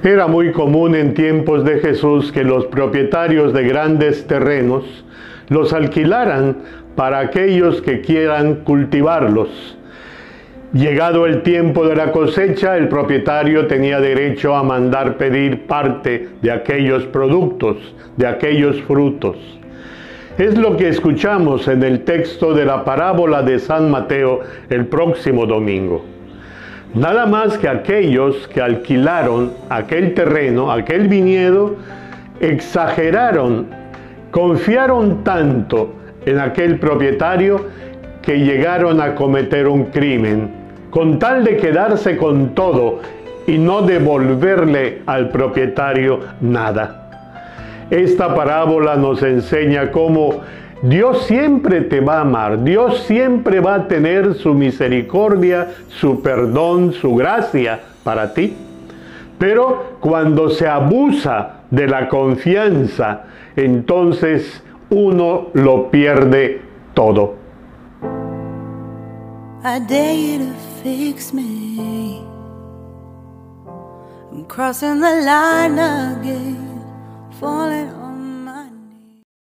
Era muy común en tiempos de Jesús que los propietarios de grandes terrenos los alquilaran para aquellos que quieran cultivarlos. Llegado el tiempo de la cosecha, el propietario tenía derecho a mandar pedir parte de aquellos productos, de aquellos frutos. Es lo que escuchamos en el texto de la parábola de San Mateo el próximo domingo. Nada más que aquellos que alquilaron aquel terreno, aquel viñedo, exageraron, confiaron tanto en aquel propietario que llegaron a cometer un crimen, con tal de quedarse con todo y no devolverle al propietario nada. Esta parábola nos enseña cómo Dios siempre te va a amar, Dios siempre va a tener su misericordia, su perdón, su gracia para ti. Pero cuando se abusa de la confianza, entonces uno lo pierde todo. I dare you to fix me. I'm crossing the line again, falling